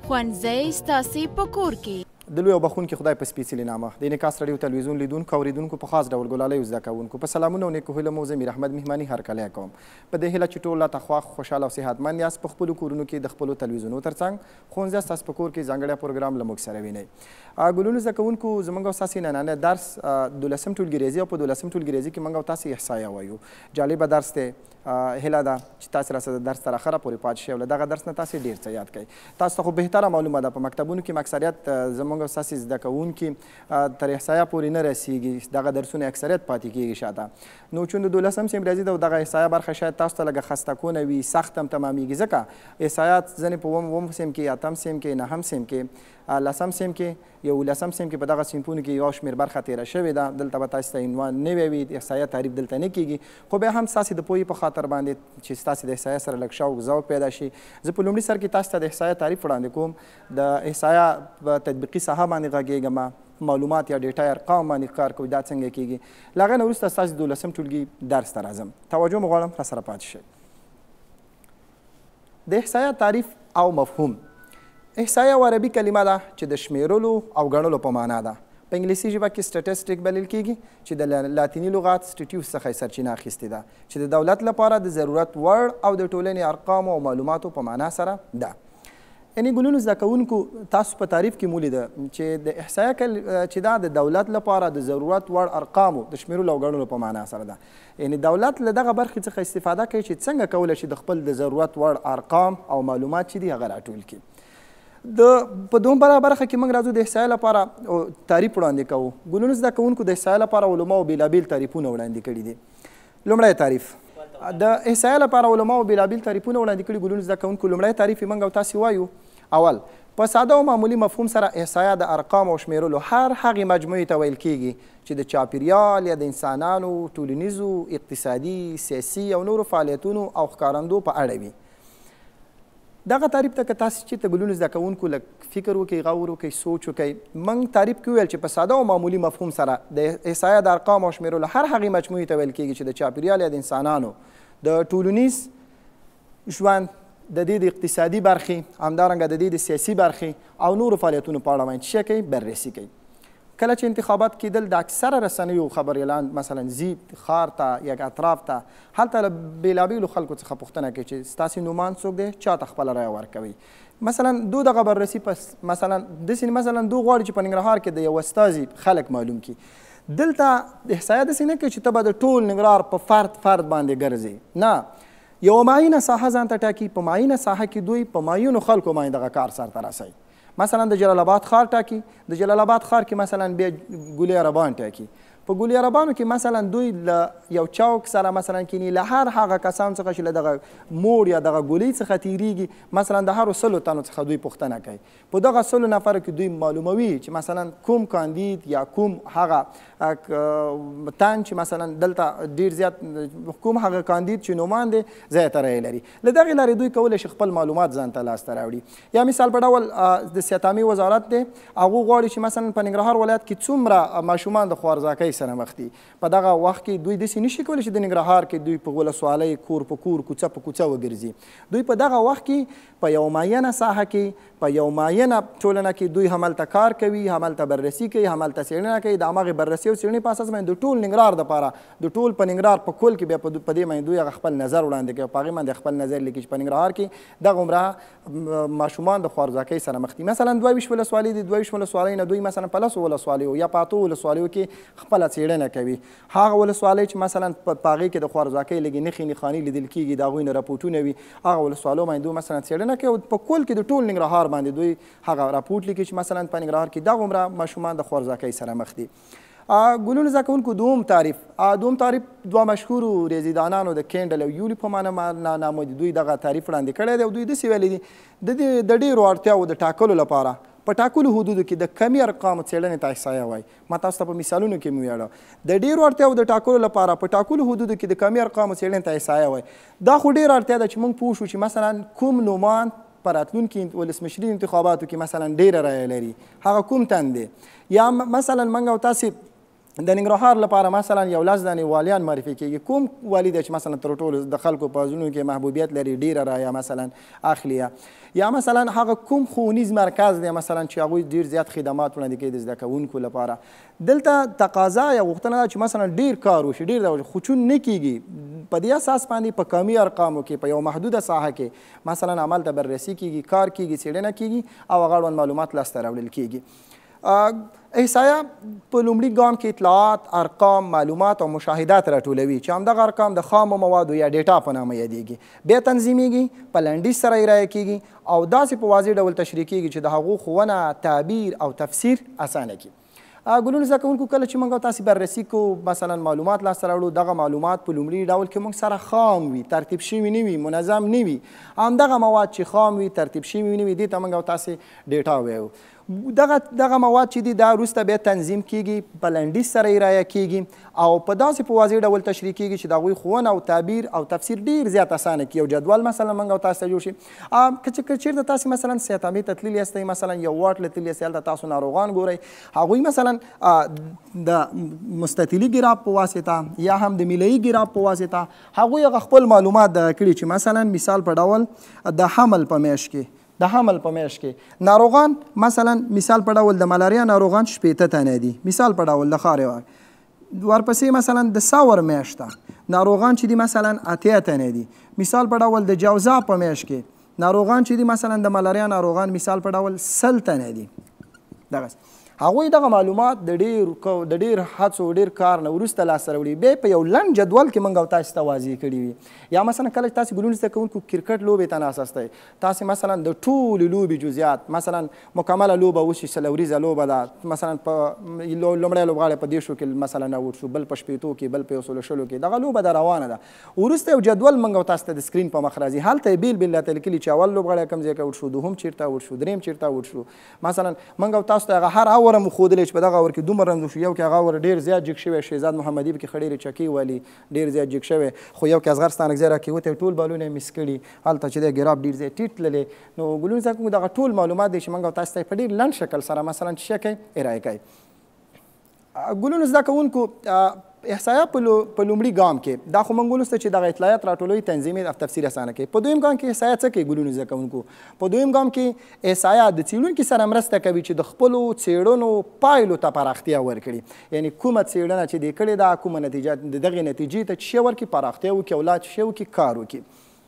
ښوونځی ستاسې په کور کې. د لوی او بخښونکي خدای په سپېڅلي نامه د انعکاس راډیو تلویزیون لیدونکو او اورېدونکو په خاص ډول ګلالیو زده کوونکو په سلامونه او نیکو هیلو مو زه میر احمد مهماني هرکلی کوم په دې هیله چې ټول راته خوښ خوشحاله او صحتمند یاست په خپلو کورونو کې د خپلو تلویزیونو تر څنګ ښوونځی ستاسو په کور کې ځانګړی پروګرام له موږ سره وینئ. ګلونو زده کوونکو زموږ او ستاسې نننی درس 12 ټولګي ریاضي او په 12 ټولګي ریاضي کې موږ او تاسې احصایه وایو. جالبه درس دی. هیله ده چې تاسې راسره د درس تر اخره پورې پاتې شئ او له دغه درس نه تاسې ډېر څه یاد کوئ. تاسو ته خو بهتره معلومه ده په مکتبونو کې اکثریت زموږ او ستاسې زده کوونکي تر احصایه پورې نه رسیږي، دغه درسونه اکثریت پاتې کېږي شاته. نو چون د 12 صنف ریاضي ده او دغه احصایه برخه شاید تاسو ته لږه خسته کونه وي، سخت هم تمامیږي ځکه احصایات ځینې په 9 صنف کې، 8 صنف کې، 9 صنف کې، 10 صنف کې، 11 صنف کې په دغه صنفونو کې یو شمېر برخه تېره شوې ده. دلته به تاسو ته عنوان نوی وي، احصایه تعریف دلته نه کېږي، خو بیا هم ستاسې د پوهې په خاطر باندې چې ستاسې د احصایه سره لږ شوق ذوق پیدا شي. زه په لومړي سر کې تاسو ته د احصایه تعریف وړاندې کوم. د احصایه په تطبیقي ساحه باندې غږېږم، معلومات یا ډیټا ارقام باندې کار کوي، دا څنګه کېږي. له هغه نه وروسته ستاسې 12 ټولګي درس ته راځم. توجه مو غواړم راسره پاتې شئ. د احصایه تعریف او مفهوم. احصایه یوه عربي کلمه ده چې د شمیرلو او ګڼلو په معنا ده. په انګلیسي ژبه کې سټټسټیک بلل کېږي چې د لاتیني لغات سټیټیوس څخه یې سرچینه اخیستې ده چې د دولت لپاره د ضرورت وړ او د ټولنې ارقامو او معلوماتو په معنا سره ده. یعنې ګلونو زده کوونکو تاسو په تعریف کې مولیده چې د احصایه چې دا د دولت لپاره د ضرورت وړ ارقامو د شمیرلو او ګڼلو په معنا سره ده. یعنې دولت له دغه برخې څخه استفاده کوي چې څنګه کولی شي د خپل د ضرورت وړ ارقام او معلومات چې دي هغه راټول کړي. په دوم برخه کې موږ راځو د احصایه لپاره تعریف وړاندې کوو. ګلونو زده کوونکو د احصایه لپاره علماو بېلابېل تعریفونه وړاندې کړي دي. لومړی تعریف د احصایه لپاره علماو بېلابېل تعریفونه وړاندې کړي. ګلونو زده کوونکو لومړی تعریف یې موږ او تاسې وایو. اول په ساده او معمولي مفهوم سره احصایه د ارقام او شمیرلو هر هغې مجموعې ته ویل کېږي چې د چاپیریال یا د انسانانو ټولنیزو، اقتصادي، سیاسي او نورو فعالیتونو او ښکارندو په اړه وي. دغه تعریف ته که تاسو چېرته ګلونو زده کوونکو لږ فکر وکړئ، غور وکړئ، سوچ وکړئ. موږ تعریف کې وویل چې په ساده او معمولي مفهوم سره د احصایه د ارقام او شمیرلو هر هغې مجموعې ته ویل کېږي چې د چاپیریال یا د انسانانو د ټولنیز ژوند، د دې د اقتصادي برخې، همدارنګه د دې د سیاسي برخې او نورو فعالیتونو په اړه باندې څه کوي؟ بررسي کوي. کله چې انتخابات کېدل د اکثره رسنیو خبر اعلان مثلا ځي ښار ته یا اطراف ته، هلته له بېلابېلو خلکو څخه پوښتنه کوي چې ستاسې نومان څوک دی، چا ته خپله رایه ورکوئ. مثلا دو دغه بررسي مثلا داسې مثلا دو غواړي چې په ننګرهار کې د یو استازي خلک معلوم کړي. دلته احصایه داسې نه کوي چې ته به د ټول ننګرهار په فرد باندې ګرځې، نه، یوه معینه ساحه ځان ته ټاکي. په معینه ساحه کې دوی په معینو خلکو باندې دغه کار سرته رسوي. مثلا د جلال آباد ښار ټاکي، د جلال آباد ښار کې مثلا بیا ګلي عربان ټاکي. په ګلي عربانو کې مثلا دوی له یو چوک سره مثلا کینی له هر هغه کسانو څخه چې له دغه موړ یا دغه ګولۍ څخه تیریږي، مثلا د هرو 100 تنو څخه دوی پوښتنه کوي. په دغه 100 نفرو کې دوی معلوموي چې مثلا کوم کاندید یا کوم هغه تن چې مثلا دلته ډېر زیات کوم هغه کاندید چې نومان دی زیاته رایې لري. له دغې لارې دوی کولی شي خپل معلومات ځان ته لاسته راوړي. یا مثال په ډول د صحتامي وزارت دی، هغوی غواړي چې مثلا په ننګرهار ولایت کې څومره ماشومان د خوارځاکۍ سره مخ دي. په دغه وخت کې دوی داسې نشي کولی چې د ننګرهار کې دوی په ولسوالۍ کور په کور، کوڅه په کوڅه وګرځي. دوی په دغه وخت کې په یو معینه ساحه کې، په یو معینه ټولنه کې دوی هملته کار کوي، هملته بررسي کوي، هملته څېړنه کوي. د هماغې بررسي او څېړنې په اساس باندې د ټول ننګرهار دپاره، د ټول په ننګرهار په کل کې بیا په دې باندې دوی هغه خپل نظر وړاندې کوي، په هغې باندې خپل نظر لیکي چې په ننګرهار کې دغه عمره ماشومان د خوارځاکۍ سره مخ دي. مثلا 22 ولسوالۍ دي، 22 ولسوالۍ نه دوی مثلا په 10 ولسوالیو یا په 8 ولسوالیو کې خپله څېړنه کوي. هغه ولسوالۍ چې مثلا په هغې کې د خوارځاکۍ لږې نښې نښانې لیدل کېږي، د هغوی نه راپورټونه وي، هغه ولسوالیو باندې دوی مثلا څېړنه کوي. په کل کې د ټول ننګرهار باندې دوی هغه راپورټ لیکي چې مثلا په ننګرهار کې دغه عمره ماشومان د خوارځاکۍ سره مخ دي. ګلونو زده کوونکو دوم تعریف دوه مشهورو ریاضیدانانو د کینډل او یولي په معنا نامه دوی دغه تعریف وړاندې کړی دی او دوی داسې ویلی دي د ډېرو اړتیاوو د ټاکلو لپاره په ټاکلو حدودو کې د کمي ارقامو څېړنې ته احصایه وایي. ما تاسو ته په مثالونو کې مې ویاړه. د ډېرو اړتیاوو د ټاکلو لپاره په ټاکلو حدودو کې د کمي ارقامو څېړنې ته احصایه وایي. دا خو ډېره اړتیا ده چې موږ پوه شو چې مثلا کوم نومان په راتلونکي ولسمشري انتخاباتو کې مثلا ډېره رایه لري، هغه کوم تن دی. یا مثلا موږ او تاسې د ننګرهار لپاره مثلا یو 10 دانې والیان معرفي کېږي. کوم والي دی چې مثلا تر ټولو د خلکو په زړونو کې محبوبیت لري، ډېره رایه مثلا اخلي، یا مثلا هغه کوم ښوونیز مرکز دی مثلا چې هغوی ډېر زیات خدمات وړاندې کوي د زده کوونکو لپاره. دلته تقاضا یا غوښتنه ده چې مثلا ډېر کار وشي، ډېر خو چون نه کېږي. په دې اساس باندې په کمي ارقامو کې په یو محدوده ساحه کې مثلا عمل ته بررسي کېږي، کار کېږي، څېړنه کېږي او هغه اړوند معلومات لاسته راوړل کېږي. احصایه په لومړي ګام کې اطلاعات، ارقام، معلومات او مشاهدات راټولوي چې همدغه ارقام د خامو موادو یا ډیټا په نامه یادیږي. بیا تنظیمیږي، په لنډیز سره یې رایه کېږي او داسې په واضح ډول تشریح کېږي چې د هغو ښوونه، تعبیر او تفسیر اسانه کړي. ګلونو زده کوونکو کله چې موږ تاسې بررسي کوو، مثلا معلومات لاسته راوړو، دغه معلومات په لومړي ډول کې موږ سره خام وي، ترتیب شوي نه وي، منظم نه وي. همدغه مواد چې خام وي، ترتیب شوي نه وي، دې ته موږ تاسې ډیټا وایو. دغه مواد چې دي دا وروسته بیا تنظیم کېږي، په لنډیز سره یې رایه کېږي او په داسې په واضح ډول تشریح کېږي چې د هغوی ښوونه او تعبیر او تفسیر ډېر زیات اسانه کړي. یو جدول مثلا موږ او تاسو ته جوړ شي. که چېرته تاسې مثلا صحتامې ته تللي یاستئ، مثلا یو واټ له تللي یاستئ، هلته تاسو ناروغان ګورئ، هغوی مثلا د مستطیلي ګراف په واسطه یا هم د میلهیي ګراف په واسطه هغوی هغه خپل معلومات کړي چې مثلا مثال په ډول د حمل په میاشت کې ناروغان، مثلا مثال په ډول د ملاریا ناروغان 80 تنه دي، مثال په ډول د خارې وای. ورپسې مثلا د ساور میاشته ناروغان چې دي مثلا 8 تنه دي، مثال په ډول د جوزا په میاشت کې ناروغان چې دي مثلا د ملاریا ناروغان مثال په ډول 100 تنه دي. دغه هغوی دغه معلومات د ډېر هڅو، ډېر کار نه وروسته لاسته راوړي، بیا په یو لنډ جدول کې موږ او تاسو ته واضح کړي وي. یا مثلا کله چې تاسو ګلونو زده کوونکو کرکټ لوبې ته ناسته یئ، تاسو مثلا د ټولې لوبې جزئیات، مثلا مکمله لوبه وشي، 100 وريزه لوبه ده، مثلا په لومړی لوبغاړی په 10 کې مثلا اوټ شو، بل په 80 کې، بل په 120 کې، دغه لوبه ده روانه ده. وروسته یو جدول موږ او تاسو ته د سکرین په مخ راځي، هلته یې بیل راته لیکلي چې اول لوبغاړی کوم ځای کې اوټ شو، دوهم چېرته اوټ شو، درېیم چېرته اوټ شو. مثلا موږ او تاسو ته هغه هر اوره مو ښودلی چې په دغه اور کې دومره رنځ وشو، یو کې هغه اور ډېر زیات جګ شوی، شهزاد محمدي پکې ښه ډېرې چکې والي، ډېر زیات جګ شوی، خو یو کې اصغر ستانکزی راکېوتی، ټول بالونه یې مس کړي، هلته چې دی ګراف ډېر زیات ټیټ تللی. نو ګلونو زده کوونکو دغه ټول معلومات دی چې موږ او تاسو ته په ډېر لنډ شکل سره مثلا چې شی کوئ ارایه کوئ. ګلونو زده کوونکو احصایه په لومړي ګام کې دا خو موږ ولوسته چې دغه اطلاعات راټولوي، تنظیمي او تفسیر اسانه کوي. په دویم ګام کې احصایه څه کوي ګلونو زده کوونکو؟ په دویم ګام کې احصایه د څېړونکي سره مرسته کوي چې د خپلو څېړنو پایلو ته پراختیا ورکړي. یعنې کومه څېړنه چې دې کړې ده، کومه نتیجه د دغې نتیجې ته چې شی ورکړي، پراختیا وکړي او لا چې شی وکړي، کار وکړي.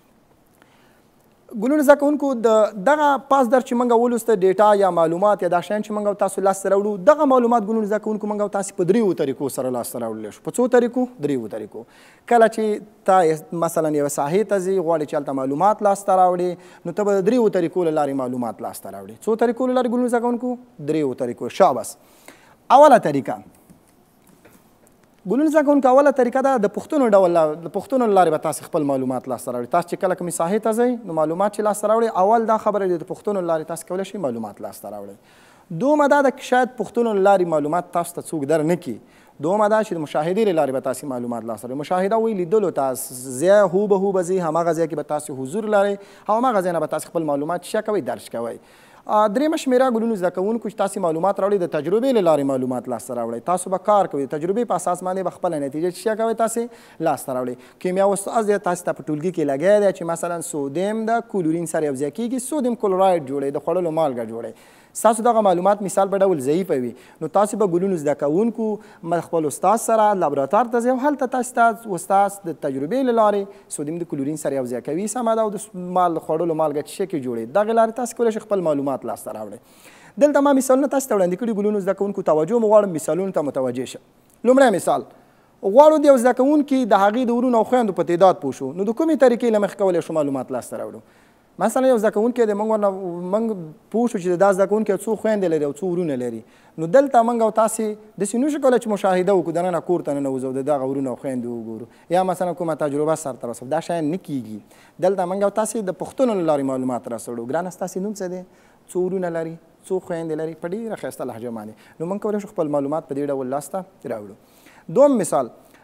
ګلونو زده کوونکو دغه پاس در چې موږ ولوسته ډیټا یا معلومات یا دا شیان چې موږ او تاسو لاسته راوړو، دغه معلومات ګلونو زده کوونکو موږ او تاسو په 3 طریقو سره لاسته راوړلی شو. په څو طریقو؟ 3 طریقو. کله چې تا مثلا یوه ساحې ته ځې، غواړې چې هلته معلومات لاسته راوړې، نو ته به د 3 طریقو له لارې معلومات لاسته راوړې. څو طریقو له لارې ګلونو زده کوونکو؟ 3 طریقو. شاباس. اوله طریقه ګلونو زده کوونکو، اوله طریقه ده د پوښتنو ډول، د پوښتنو له لارې به تاسې خپل معلومات لاسته راوړئ. تاسو چې کله کومې ساحې ته ځئ، نو معلومات چې لاسته راوړئ، اول دا خبره ده د پوښتنو له لارې تاسو کولی شئ معلومات لاسته راوړئ. دومه دا ده که شاید پوښتنو له لارې معلومات تاسو ته څوک در نه کړي. دومه دا چې د مشاهدې له لارې به تاسې معلومات لاسته راوړئ. مشاهده وایي لیدلو ته، ځای هوبهو به ځئ، هماغه ځای کې به تاسې حضور لرئ او هماغه ځای نه به تاسې خپل معلومات څه کوئ، درج کوئ. درېیمه شمېره ګلونو زده کوونکو چې تاسې معلومات راوړئ، د تجربې له لارې معلومات لاسته راوړئ. تاسو به کار کوئ، د تجربې په اساس باندې به خپله نتیجه چې کوئ تاسې لاسته راوړئ. کیمیا استاد دی تاسې ته په ټولګي کې لګیا دی چې مثلا سودیم د کلورین سره یو ځای کېږي، سودیم کلوراید جوړوي، د خوړلو مالګه جوړوي. ستاسو دغه معلومات مثال په ډول ضعیفه وي، نو تاسو به ګلونو زده کوونکو خپل استاد سره لابراتوار ته ځئ او هلته تاسو ته استاد د تجربې له لارې سودیم د کلورین سره یو ځای کوي، سمه ده، او د خوړلو مالګه چې شکل جوړوي، دغې لارې تاسو کولی شئ خپل معلومات لاسته راوړئ. دلته ما مثالونه تاسو ته وړاندې کړي ګلونو زده کوونکو، توجه مو غواړم مثالونو ته متوجه شم. لومړی مثال غواړو د یو زده کوونکي د هغې د ورونو او خویندو په تعداد پوه شو، نو د کومې طریقې له مخې کولی شو معلومات لاسته راوړو؟ مثلا یو زده کوونکی دی، موږ پوه شو چې دا زده کوونکی څو خویندې لري او څو ورونه لري، نو دلته موږ او تاسې داسې نشو کولی چې مشاهده وکړو، دننه کور ته ننوځو او د دغه ورونه او خویندې وګورو یا مثلا کومه تجربه سرته رسوو، دا شیان نه کېږي. دلته موږ او تاسې د پوښتنو له لارې معلومات راسوړو. ګرانه ستاسې نوم څه دی؟ څو ورونه لري؟ څو خویندې لري؟ په ډېره ښایسته لهجه باندې. نو موږ کولی شو خپل معلومات په دې ډول لاسته راوړو. دوم مثال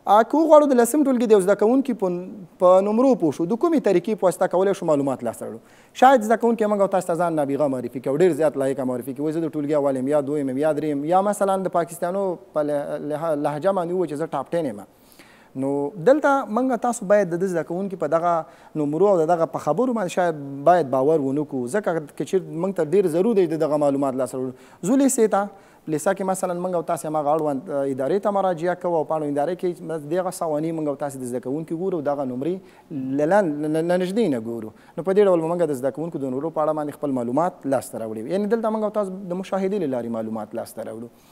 که وغواړو د 10م ټولګي د یو زده کوونکي په نمرو پوه شو د کومې طریقې په واسطه کولی شو معلومات لاسته راوړو. شاید زده کوونکی موږ او تاسو ته ځان نابغه معرفي کړي او ډېر زیات لایقه معرفي کړي، وایي زه د ټولګي اول یم یا دویم یم یا دریم، یا مثلا د پاکستانو په لهجه باندې ووایي چې زه ټاپ 10 یم. نو دلته موږ تاسو باید د زده کوونکي په دغه نمرو او دغه په خبرو باندې شاید باید باور ونه کړو، ځکه که چېرې موږ ته ډېر ضرور دی د دغه معلومات لاسته راوړو. ځو لیسې ته لیسه کې مثلا موږ او تاسې هماغه اړوند ادارې ته مراجعه کوو او په اړوند ادارې کې دغه سواني موږ او تاسې د زده کوونکي ګورو، دغه نمرې له نږدې نه ګورو. نو په دې ډول به موږ د زده کوونکو د نمرو په اړه باندې خپل معلومات لاسته راوړي، یعنې دلته موږ او تاسو د مشاهدې له لارې معلومات لاسته راوړو.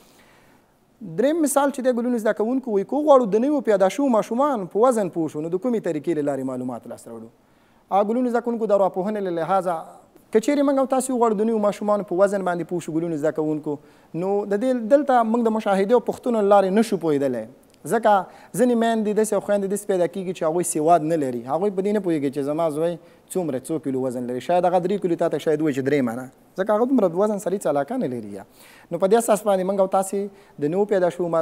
دریم مثال چې دی ګلونو زده کوونکو وایي که وغواړو د نویو پیدا شوو ماشومان په وزن پوه شو نو د کومې طریقې له لارې معلومات لاسته راوړو. ګلونو زده کوونکو د ارواپوهنې له لحاظه که چیرې موږ او تاسې وغواړو د نویو ماشومانو په وزن باندې پوه شو ګلونو زده کوونکو، نو د دې دلته موږ د مشاهدې او پوښتنو له لارې نشو پوهېدلی، ځکه ځینې میندې داسې او خویندې داسې پیدا کېږي چې هغوی سواد نه لري، هغوی په دې نه پوهېږي چې زما زوی څومره څو کیلو وزن لري، شاید هغه 3 کیلو تا ته شاید وایي چې 3 منه، ځکه هغه دومره وزن سره هېڅ علاقه نه لري. نو په دې اساس باندې موږ او تاسې د نوو پیدا شوو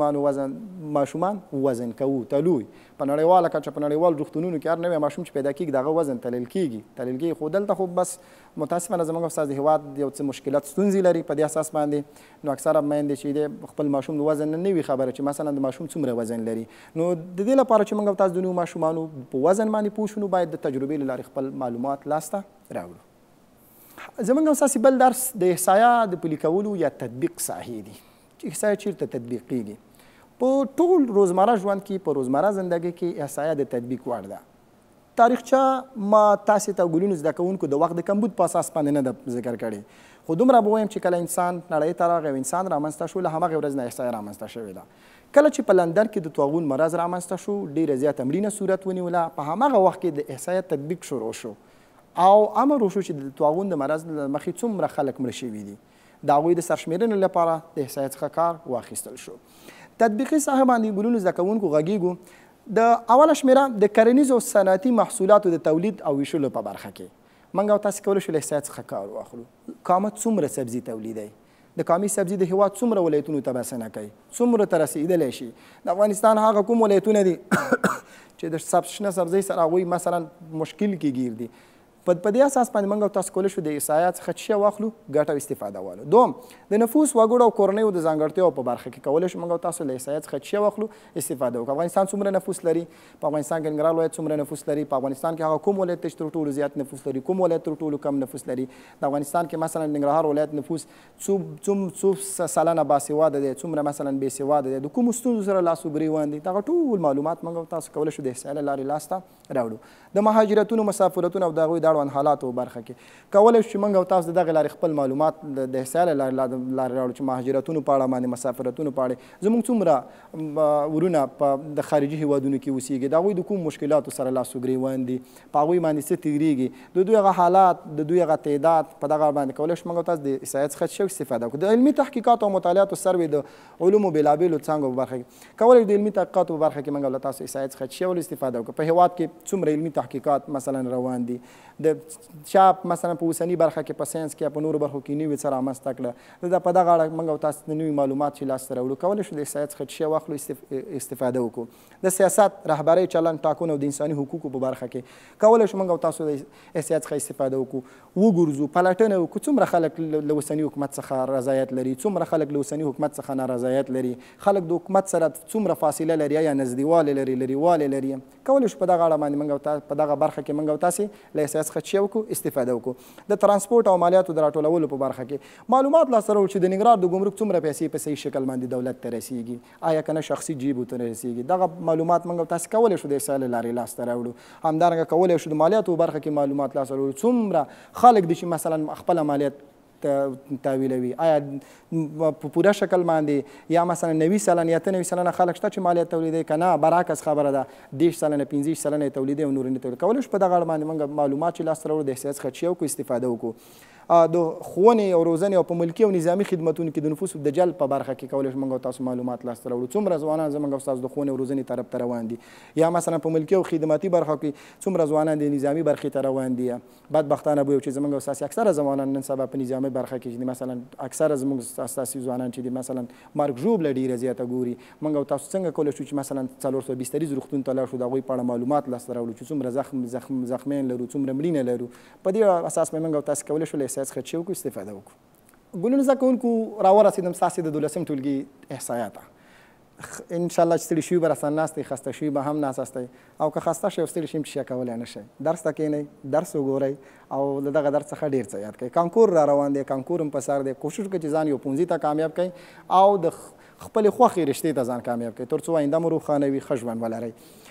ماشومان وزن کوو، تلو په نړیواله کچه په نړیوالو روغتونونو کې هر نوی ماشوم چې پیدا کېږي د هغه وزن تلل کېږي. خو دلته خو بس متاسفانه زموږ استاد د هېواد یو څه مشکلات ستونزې لري په دې اساس باندې، نو اکثره میندې چې دی خپل ماشوم د وزن نه وي خبره چې مثلا د ماشوم څومره وزن لري. نو د دې لپاره چې موږ او تاسو د نوو ماشومانو په وزن باندې پوه شو نو باید د تجربې له لارې خپل معلومات لاسته راوړو. زموږ او ستاسې بل درس د احصایه د پلي کولو یا تطبیق ساحې دي چې احصایه چیرته تطبیق کیږي. په ټول روزمره ژوند کې په روزمره زندګۍ کې احصایه د تطبیق وړ ده. تاریخچه ما تاسې ته ګلونو زده کوونکو د وخت د کمبود په اساس باندې نه ده ذکر کړې، خو دومره به ووایم چې کله انسان نړۍ ته راغی او انسان رامنځته شو له همغې ورځ نه احصایه رامنځته شوې ده. کله چې په لندن کې د طاعون مرض رامنځته شو ډېره زیاته مړینه صورت ونیوله، په همغه وخت کې د احصایه تطبیق شروع شو او امر وشو چې د طاعون د مرض له مخې څومره خلک مړه شوي دي د هغوی د سرشمېرنې لپاره د احصایې څخه کار واخیستل شو. تطبیقي ساحه باندې ګلونو زده کوونکو غږیږو. د اوله شمېره د کرنیزو او صنعتي محصولاتو د تولید او ویشلو په برخه کې موږ او تاسې کولی شو له احصایې څخه کار واخلو. کامه څومره سبزي تولیدوي، د کامي سبزي د هېواد څومره ولایتونو ته بسنه کوي، څومره ته رسېدلی شي. د افغانستان هغه کوم ولایتونه دي چې د شنه سبزۍ سره هغوی مثلا مشکل کې ګیر دي، په دې اساس باندې موږ او تاسو کولی شو د احصایه څخه څه شی واخلو، ګټه او استفاده والو. دوم د نفوس وګړو او کورنیو د ځانګړتیاو په برخه کې کولی شو موږ او تاسو له احصایه څخه څه شی واخلو، استفاده وکړو. افغانستان څومره نفوس لري، په افغانستان کې ننګرهار ولایت څومره نفوس لري، په افغانستان کې هغه کوم ولایت چې تر ټولو زیات نفوس لري، کوم ولایت تر ټولو کم نفوس لري. د افغانستان کې مثلا ننګرهار ولایت نفوس څو سلنه باسواده دی، څومره مثلا بېسواده دی، د کومو ستونزو سره لاس و ګرېوان دي، دغه ټول معلومات موږ او تاسو کولی شو د احصایې له لارې لاسته راوړو. د مهاجرتونو مسافرتونو او د هغوی د اړوند حالاتو برخه کې کولی شو چې موږ او تاسو د دغې لارې خپل معلومات د احصایې له لارې راوړو چې مهاجرتونو په اړه باندې مسافرتونو په اړه زموږ څومره ورونه په د خارجي هېوادونو کې اوسېږي، د هغوی د کوم مشکلاتو سره لاس و ګرېوان دي، په هغوی باندې څه تېرېږي، د دوی هغه حالات، د دوی هغه تعداد، په دغه باندې کولی شو موږ او تاسو د احصایې څخه څه استفاده وکړو. د علمي تحقیقاتو او مطالعاتو سروې د علومو بېلابېلو څانګو په برخه کې کولی شو د علمي تحقیقاتو په برخه کې موږ له تاسو احصایې څخه څه استفاده وکړو. په هېواد کې څومره علمي تحقیقات مثلا روان دي، د چاپ مثلا په اوسني برخه کې په ساینس کې په نورو برخو کې نوي څه رامنځته کړه، په دغه اړه موږ او تاسو د نوي معلومات چې لاسته راوړو کولی شو د احصایې څخه څه واخلو، استفاده وکړو. د سیاست، رهبرۍ، چلند، ټاکنو او د انساني حقوقو په برخه کې کولی شو موږ او تاسو د احصایې څخه استفاده وکړو، وګورځو، پلټنه وکړو څومره خلک له اوسني حکومت څخه رضایت لري، څومره خلک له اوسني حکومت څخه نارضایت لري، خلک د حکومت سره څومره فاصله لري، یا نږدېوالی لري، لرېوالی لري. کولی شو په دغه اړه باندې موږ او په دغه برخه کې موږ او تاسې له احصایې څخه څه وکړو، استفاده وکړو. د ترانسپورټ او مالیاتو د راټولولو په برخه کې معلومات لاسته راوړو چې د ننګرهار د ګمرک څومره پیسې په صحیح شکل باندې دولت ته رسیږي، آیا که نه شخصي جیبو ته رسیږي. دغه معلومات موږ او تاسې کولی شو د احصایې له لارې لاسته راوړو. همدارنګه کولی شو د مالیاتو برخه کې معلومات لاسته راوړو، څومره خلک دي چې مثلا خپله مالیات تاویلوي، آیا په پوره شکل باندې یا مثلا 90 سلنه یا 90 سلنه خلک شته چې مالیات تولیدوي، که نه برعکس خبره ده 10 سلنه 15 سلنه یې تولیدوي او نور نه تولیدوي. کولی شو په دغه اړه باندې موږ معلومات چې لاسته راوړو د احصایې څخه څه وکړو، استفاده وکړو. د ښوونې او روزنې او په ملکي او نظامي خدمتونو کې د نفوسو د جلب په برخه کې کولی شو موږ او تاسو معلومات لاسته راوړو. څومره ځوانان زموږ او ستاسو د ښوونې او روزنې طرف ته روان دي، یا مثلا په ملکي او خدماتي برخو کې څومره ځوانان د نظامي برخې ته روان دي. بدبختانه به چې زموږ او ستاسو اکثره ځوانان نن سبا په نظامي برخه کې دي. مثلا اکثره زموږ ستاسو ځوانان چې دي مثلا مرګ ژوبله ډېره زیاته ګوري. موږ او تاسو څنګه کولی شو چې مثلا 420 بستریز روغتون ته لاړ شو، د هغوی په اړه معلومات لاسته راوړو چې څومره زخمیان لرو، څومره مړینه لرو. په دې اساس به موږ او تاسو کولی شو له احصایات څخه چې وکړو استفاده وکړو. ګلونو زده کوونکو راورسېدم ستاسې د 12 ټولګي احصایات. انشاءالله چې ستړي شوي به راسره ناست یئ، خسته شوي به هم ناست یئ، او که خسته شئ او ستړي شئ چې کولی نه شئ، درس ته کښېنئ، درس وګورئ او له دغه درس څخه ډېر څه یاد کړئ. کانکور را روان دی، کانکور هم په سر دی. کوشش وکړئ چې ځان یو پونځي ته کامیاب کړئ او د خپلې خوښې رشتې ته ځان کامیاب کړئ، تر څو آینده مو روښانه وي، ښه ژوند ولرئ.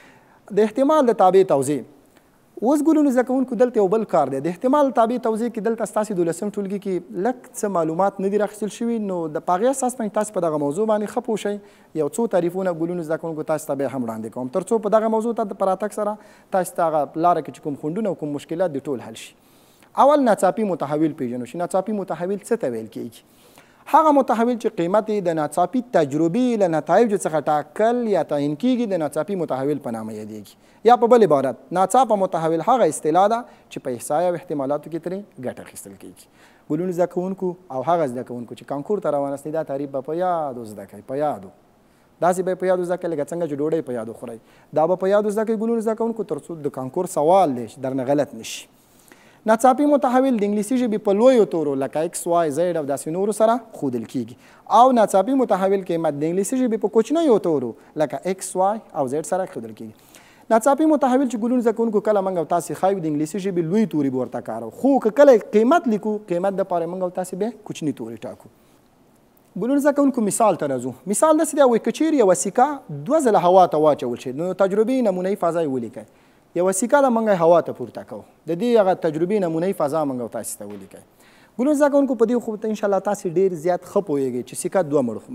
د احتمال د تابع توضیح. اوس ګلونو زده کوونکو دلته یو بل کار دی. د احتمال تابع توضیح کې دلته ستاسې 12 ټولګي کې لږ څه معلومات نه دي راخیستل شوي، نو د په هغې اساس باندې تاسو په دغه موضوع باندې ښه پوه شئ. یو څو تعریفونه ګلونو زده کوونکو تاسو ته بیا هم وړاندې کوم، تر څو په دغه موضوع ته په راتګ سره تاسو ته هغه لاره کې چې کوم خنډونه او کوم مشکلات دي ټول حل شي. اول ناڅاپي متحول پیژنو چې ناڅاپي متحول څه ته ویل کېږي. هغه متحول چې قیمت یې د ناڅاپي تجربې له نتایجو څخه ټاکل یا تعیین کېږي د ناڅاپي متحول په نامه یادېږي. یا په بل عبارت ناڅاپه متحول هغه اصطلاح ده چې په احصایه او احتمالاتو کې ترې ګټه اخیستل کېږي. ګلونو زده کوونکو او هغه زده کوونکو چې کانکور ته روان استئ دا تعریف به په یادو زده کوئ، په یادو داسې به یې په یادو زده کوئ لکه څنګه چې ډوډۍ په یادو خورئ. دا به په یادو زده کوئ ګلونو زده کوونکو تر څو د کانکور سوال دی درنه غلط نه شي. ناڅاپي متحول د انګلیسي ژبې په لویو تورو لکه ایکس واي زیډ او داسې نورو سره ښودل کېږي، او ناڅاپي متحول قیمت د انګلیسي ژبې په کوچنیو تورو لکه ایکس واي او زیډ سره ښودل کېږي. ناڅاپي متحول چې ګلونو زده کوونکو کله موږ او تاسې ښایو د انګلیسي ژبې لوی توري به ورته کاروو، خو که کله قیمت لیکو قیمت دپاره موږ او تاسې بیا کوچني توري ټاکو. ګلونو زده کوونکو مثال ته راځو. مثال داسې دی وایي که چیرې یوه سکه 2 ځله هوا ته واچول شي نو تجربې نمونهي فضا یې ولیکئ. یوه سکه ده موږ هوا ته پورته کوو، د دې هغه تجربې نمونهي فضا موږ او تاسې ته ولیکئ. ګلونو زده کوونکو په دې خو ته انشاءالله تاسې ډېر زیات ښه پوهېږئ چې سکه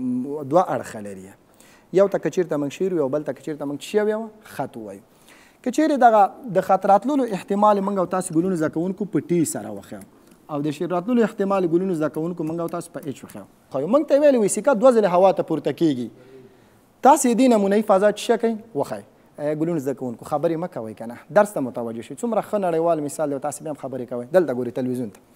2 اړخه لري. یو ته که چېرته موږ شعر ویو او بل ته که چېرته موږ څه ویوه خط ووایو. که چیرې دغه د خط راتللو احتمال موږ او تاسو ګلونو زده کوونکو په ټي سره وښیو او د شعر راتللو احتمال ګلونو زده کوونکو موږ او تاسو په ایچ وښیو. موږ ته ویلې وایي سکه 2 ځلې هوا ته پورته کېږي، تاسې دې نمونهي فضا څه کوئ وښایئ. ګلونو زده کوونکو خبرې مه کوئ که نه، درس ته متوجه شئ. څومره ښه نړیوال مثال دی او تاسې بیا هم خبرې کوئ. دلته ګورئ تلویزیون ته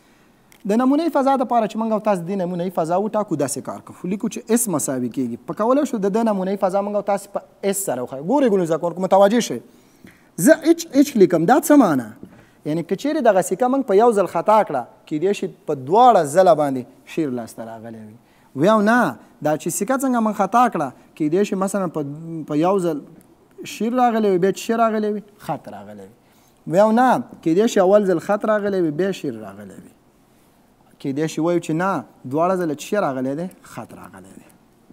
د نمونهي فضا دپاره چې موږ او تاسو دې نمونهي فضا وټاکو داسې کار کوو، لیکو چې اس مساوي کېږي. په کولی شو د ده نمونهي فضا موږ او تاسو په اس سره وښایو. ګورئ ګلونو زده کوونکو متوجه شئ، زه ایچ لیکم. دا څه معنی؟ یعنې که چیرې دغه سکه موږ په یو ځل خطا کړه کیدای شي په 2 ځله باندې شعر لاسته راغلی وي. ویاو نه، دا چې سکه څنګه موږ خطا کړه کیدای شي مثلا په یو ځل شعر راغلی وي، بیا څه راغلی وي؟ خط راغلی وي. ویاو نه، کیدای شي اول ځل خط راغلی وي بیا شعر راغلی وي. کیدای شي وایو چې نه، 2 ځله څه راغلی دی؟ خط راغلی دی.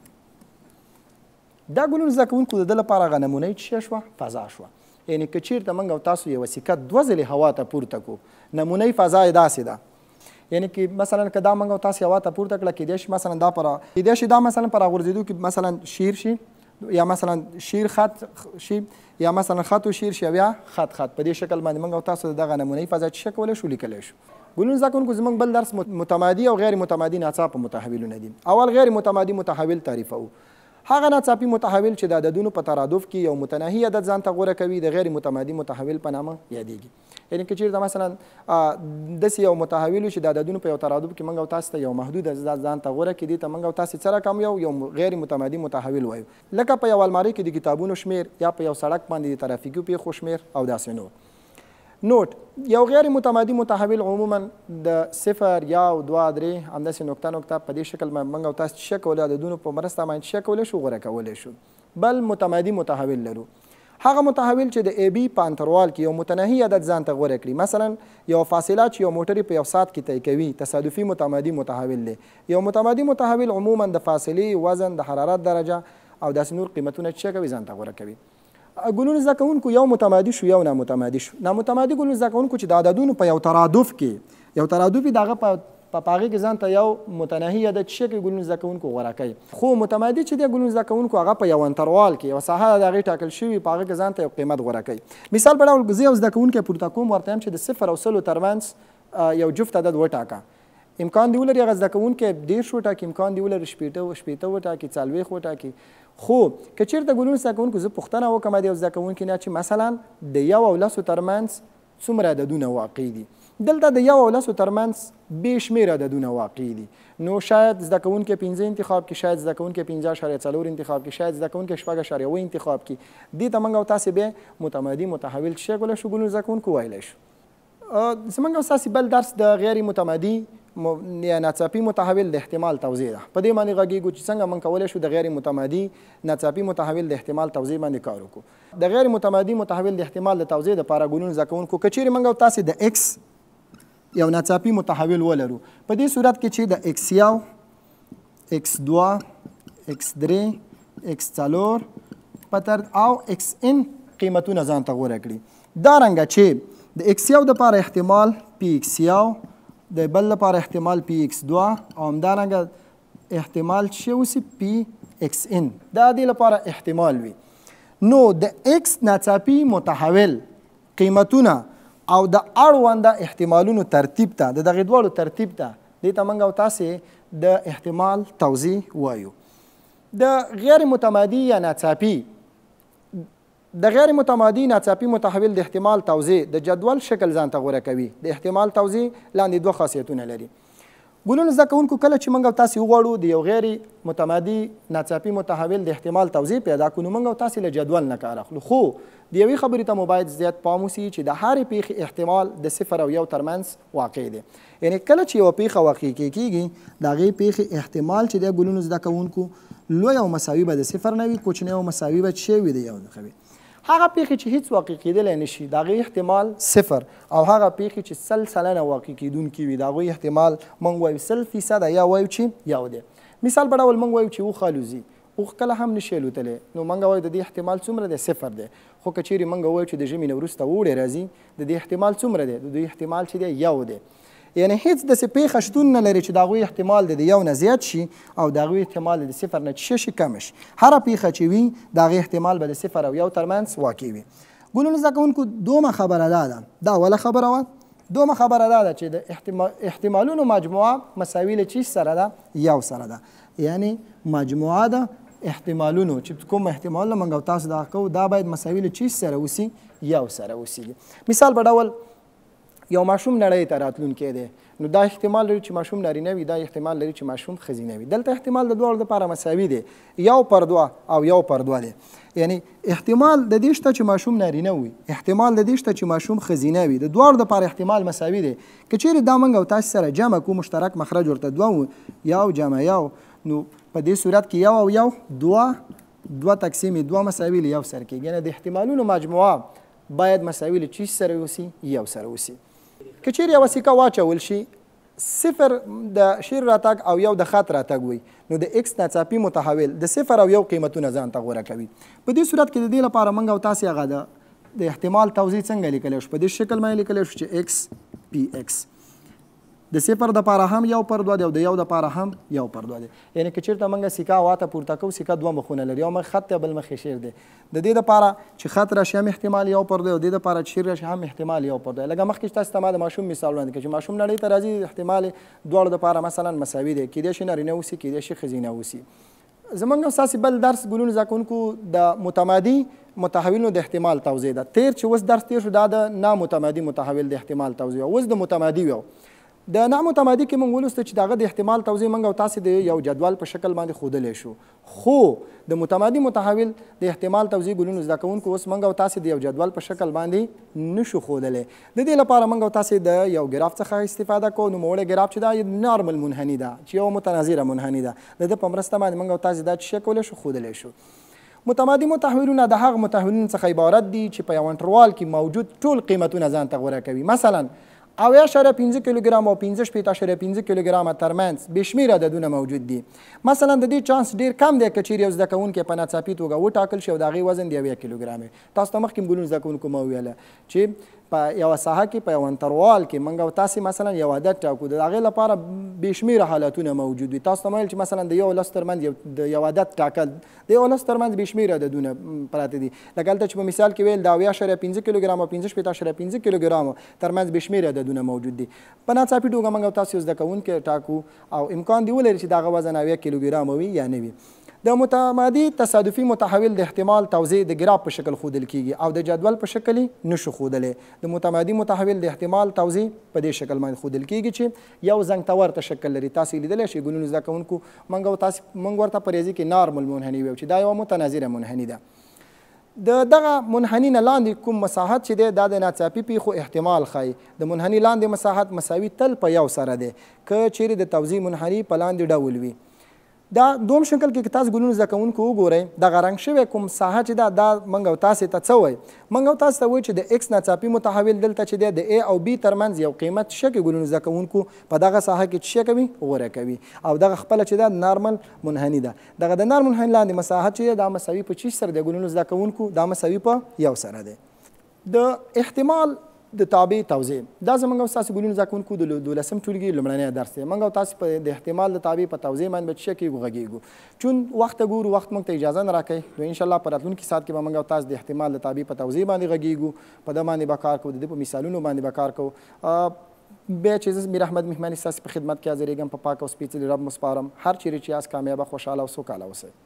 دا ګلونو زده کوونکو د ده لپاره هغه نمونهي څه شوه؟ فضا شوه. یعنې که چیرته موږ او تاسو یوه سکه 2 ځلې هوا ته پورته کړو، نمونهي فضا یې داسې ده. یعنې که مثلا که دا موږ او تاسو هوا ته پورته کړه کیدای شي مثلا دا پر راغورځېدو کې مثلا شیر شي، یا مثلا شیر خط شي، یا مثلا خط و شیر شي، یا خط. په دې شکل باندې موږ او تاسو دغه نمونهي فضا څه کولی شو؟ لیکلی شو. ګلونو زده کوونکو زموږ بل درس متمادي او غیر متمادي ناڅاپه متحولونه دي. اول غیر متمادي متحول تعریفوو. هغه ناڅاپي متحول چې د عددونو په ترادف کې یو متناهي عدد ځان ته غوره کوي د غیر متمادي متحول په نامه یادېږي. یعنې که چېرته مثلا داسې یو متحول چې د عددونو په یو ترادف کې موږ او تاسو ته یو محدود عدد ځان ته غوره کړي، دې ته موږ او تاسو څه رقم یو غیر متمادي متحول وایو. لکه په یو المارۍ کې د کتابونو شمېر، یا په یو سړک باندې د ترافیکي پیښو شمېر او داسې نور. نوٹ: یو غیر متمادي متحول عموما د 0 1 2 3 همداسې نقطه په دې شکل موږ او تاسو څه کولی عددونو په مرسته باندې څه کولی شو؟ غوره کولی شو. بل متمادي متحول لرو. هغه متحول چې د ای بي په انتروال کې یو متناهي عدد ځان ته غوره کړي. مثلا یو فاصله چې یو موټر په یو ساعت کې طی کوي تصادفي متمادي متحول دی. یو متمادي متحول عموما د فاصلې، وزن، د حرارت درجه او داسې نور قیمتونه څه کوي؟ ځان ته غوره کوي. ګلونو زده کوونکو یو متمادي شو یو نامتمادي شو. نامتمادي ګلونو زده کوونکو چې د عددونو په یو ترادف کې یو ترادف دغه په هغې کې ځان ته یو متناهي عدد څه کوي؟ ګلونو زده کوونکو غوره کوي. خو متمادي چې دی ګلونو زده کوونکو هغه په یو انتروال کې یو ساحه د هغې ټاکل شوي په هغه کې ځان ته یو قیمت غوره کوي. مثال په ډول زه یو زده کوونکی پورته کوم ورته یم چې د 0 او 100 ترمنځ یو جفت عدد وټاکه. امکان دی ولري هغه زده کوونکی 10 وټاکي، امکان دی ولري شپېته وټاکي، 40 وټاکي. خو که چېرته ګلونو زده کوونکو زه پوښتنه وکړم د یو زده کوونکي نه چې مثلا د 1 او 10 ترمنځ څومره عددونه واقع دي، دلته د 1 او 10 ترمنځ بې شمېره عددونه واقع دي، نو شاید زده کوونکی 15 انتخاب کړي، شاید زده کوونکی 15.4 انتخاب کړي، شاید زده کوونکی 6.1 انتخاب کړي. دې ته موږ او تاسې بیا متمادي متحول څه کولی شو ګلونو زده کوونکو ویلی شو. زموږ او ستاسې بل درس د غیر متمادي یا ناڅاپي متحول د احتمال توضیح ده. په دې باندې غږیږو چې څنګه موږ کولی شو د غیر متمادي ناڅاپي متحول د احتمال توضیح باندې کار وکړو. د غیر متمادي متحول د احتمال د توضیح دپاره ګلونو زده کوونکو که چیرې موږ او تاسې د ایکس یو ناڅاپي متحول ولرو، په دې صورت کې چې د ایکس یو، ایکس دوه، ایکس درې، ایکس څلور او ایکس ان قیمتونه ځان ته غوره کړي. دارنګه چې د ایکس یو دپاره احتمال پی ایکس یو، د بل لپاره احتمال پی ایکس دوه او همدارنګه احتمال چې اوسي پی ایکس ان دا دې لپاره احتمال وي. نو د ایکس ناڅاپي متحول قیمتونه او د اړونده احتمالونو ترتیب ته د دغې دواړو ترتیب ته دې ته موږ او تاسې د احتمال توضیح وایو. د غیر متمادي یا ناڅاپي ناڅاپي متحول د احتمال توضیح د جدول شکل ځان ته غوره کوي. د احتمال توضیح لاندې 2 خاصیتونه لري. ګلونو زده کوونکو کله چې موږ او تاسې وغواړو د یو غیر متمادي ناڅاپي متحول د احتمال توضیح پیدا کړو، نو موږ او تاسې له جدول نه کار اخلو، خو د یوې خبرې ته مو باید زیات پام وسي چې د هرې پیښې احتمال د 0 او 1 ترمنځ واقع دی. یعنی کله چې یوه پیښه واقع کېږي د هغې پیښې احتمال چې دی ګلونو زده کوونکو لوی او مساوي به د 0 نه وي، کوچنی او مساوي به څه وي د 1 څخه وي. هغه پیښې چې هیڅ واقع کېدلی نشي د هغې احتمال 0 او هغه پیښې چې 100% واقع کېدونکي وي د هغوی احتمال موږ وایو 100% یا وایو چې 1 دی. مثال په ډول موږ وایو چې اوښ الوځي، اوښ کله هم نشي الوتلی، نو موږ وایو د دې احتمال څومره دی 0 دی. خو که چیرې موږ وایو چې د ژمي نه وروسته اوړی راځي د دې احتمال څومره دی، د دې احتمال چې دی 1 دی. یعنی هیڅ داسې پیښه شتون نه لري چې د هغوی احتمال د 1 نه زیات شي او د هغوی احتمال د 0 نه څه شي کم شي. هره پیښه چې وي د هغې احتمال به د 0 او 1 ترمنځ واقع وي. ګلونو زده کوونکو دومه خبره دا اوله خبره وه. دومه خبره دا ده چې د احتمالونو مجموعه مساوي له چیز سره ده؟ 1 سره ده. یعنی مجموعه د احتمالونو چې کوم احتمالونه موږ او تاسو دغه کوو دا باید مساوي له چیز سره اوسي؟ 1 سره اوسیږي. مثال په ډول یو ماشوم نړۍ ته راتلونکی دی، نو دا احتمال لري چې ماشوم نارینه وي، دا احتمال لري چې ماشوم ښځینه وي. دلته احتمال د دواړو دپاره مساوي دی، 1/2 او 1/2 دی. یعنی احتمال د دې شته چې ماشوم نارینه وي، احتمال د دې شته چې ماشوم ښځینه وي، د دواړو دپاره احتمال مساوي دی. که چیرې دا موږ او تاسې سره جمع کړو، مشترک مخرج ورته 2 و، 1 جمع 1، نو په دې صورت کې 1 او 1 2 تقسیم 2 مساوي له 1 سره کېږي. یعنی د احتمالونو مجموعه باید مساوي له چیز سره اوسي؟ 1 سره اوسي. که چیرې یوه سکه واچول شي 0 د شیر راتګ او 1 د خط راتګ وي، نو د ایکس ناڅاپي متحول د 0 او 1 قیمتونه ځان ته غوره کوي. په دې صورت کې د دې لپاره موږ او تاسې هغه د احتمال توضیح څنګه لیکلی شو؟ په دې شکل باندې لیکلی شو چې ایکس پی ایکس د 0 دپاره هم 1/2 دی او د 1 دپاره هم 1/2 دی. یعنی که چېرته موږ سکه واته پورته کوو، سکه 2 مخونه لري، یو مخ خط دی بل مخ یې شیر دی. د دې دپاره چې خط راشي هم احتمال 1/2 او د دې دپاره چې شیر راشي هم احتمال 1/2. لکه مخکې چې تاسو ته ما د ماشوم مثال وړاندې کړ چې ماشوم نړۍ ته راځي، احتمال دواړو دپاره مثلا مساوي دی، کیدای شي نارینه اوسي، کیدای شي ښځینه اوسي. زموږ ستاسې بل درس ګلونو زده کوونکو د متمادي متحولونو د احتمال توضیح ده. تیر چې اوس درس تیر شو دا د نامتمادي متحول د احتمال توضیح، اوس د متمادي ویو. د نامتمادي کې موږ ولوسته چې دغه د احتمال توضیح موږ او تاسې د یو جدول په شکل باندې ښودلی شو، خو د متمادي متحول د احتمال توضیح ګلونو زده کوونکو اوس موږ او تاسې د یو جدول په شکل باندې نشو ښودلی. د دې لپاره موږ او تاسې د یو ګراف څخه استفاده کوو. نوموړی ګراف چې دا نارمل منحني ده، چې یو متناظره منحني ده، د ده په مرسته باندې موږ او تاسې دا چې کولی شو ښودلی شو. متمادي متحولونه د هغه متحولونو څخه عبارت دي چې په یو انټروال کې موجود ټول قیمتونه ځان ته غوره کوي. مثلا 0.5 کیلوګرام او 15.5 کیلوګرام ترمنځ بې شمېره عددونه موجود دي. مثلا د دې چانس ډېر کم دی که چیرې یو زده کوونکی په ناڅاپي توګه وټاکل شي او د هغې وزن د 1 کیلوګرام وي. تاسو ته مخکې ګلونو زده کوونکو ما وویله چې په یوه ساحه کې په یو انتروال کې موږ او تاسې مثلا یو عدد ټاکو د هغې لپاره بې شمېره حالتونه موجود وي. تاسو ته ویل چې مثلا د یو لس ترمنځ د یو عدد ټاکل د یو لس ترمنځ بې شمېره عددونه پراته دي. لکه هلته چې په مثال کې ویل د اویا.5 کیلوګرام او 15.5 کیلوګرام ترمنځ بې شمېره عددونه موجود دي. په ناڅاپي توګه موږ او تاسو یو زده کوونکی ټاکو او امکان دی ولري چې د هغه وزن 8 کیلوګرام وي یا نه وي. د متمادي تصادفي متحول د احتمال توزیع د ګراف په شکل ښودل کیږي او د جدول په شکل نشو ښودلی. د متمادي متحول د احتمال توزیع په دې شکل باندې ښودل کیږي چې یو زنګ ته ورته شکل لري. تاسو یې لیدلی شئ ګلونو زده کوونکو موږ ورته په ریاضي کې نارمل منحني ویو چې دا یوه متناظره منحني ده. د دغه منحني نه لاندې کوم مساحت چې دی دا د ناڅاپي پیښو احتمال ښایي. د منحني لاندې مساحت مساوي تل په یو سره دی که چیرې د توزیع منحني په لاندې ډول وي. دا دوم شکل کې که تاسو ګلونو زده کوونکو وګورئ دغه رنګ شوی کوم ساحه چې ده دا موږ او تاسې ته څه وایي؟ موږ او تاسو ته وایي چې د ایکس ناڅاپي متحول دلته چې دی د ا او بي ترمنځ یو قیمت شی کوي. ګلونو زده کوونکو په دغه ساحه کې څه کوي؟ غوره کوي او دغه خپله چې ده نارمل منحني ده. دغه د نارمل منحني لاندې مساحت چې دی دا مساوي په 6 سره دی. ګلونو زده کوونکو دا مساوي په 1 سره دی. د احتمال د تابع توزیع دا زموږ او ستاسو ګلونو زده کوونکو د 12م ټولګي لومړنی درس دی. موږ او تاسو په د احتمال د تابع په توزیع باندې به څه کیږو غږیږو. چون وخت ته ګورو وخت موږ ته اجازه نه راکوي نو انشاءالله په راتلونکي ساعت کې به موږ او تاسو د احتمال د تابع په توزیع باندې غږیږو. په ده باندې به کار کوو د دې په مثالونو باندې به کار کوو. بیا چې زه میر احمد مهماني ستاسو په خدمت کې حاضرېږم په پاک او سپېڅلي رب مسپارم. هر چیرې چې یاست کامیابه خوشحاله او سوکاله اوسئ.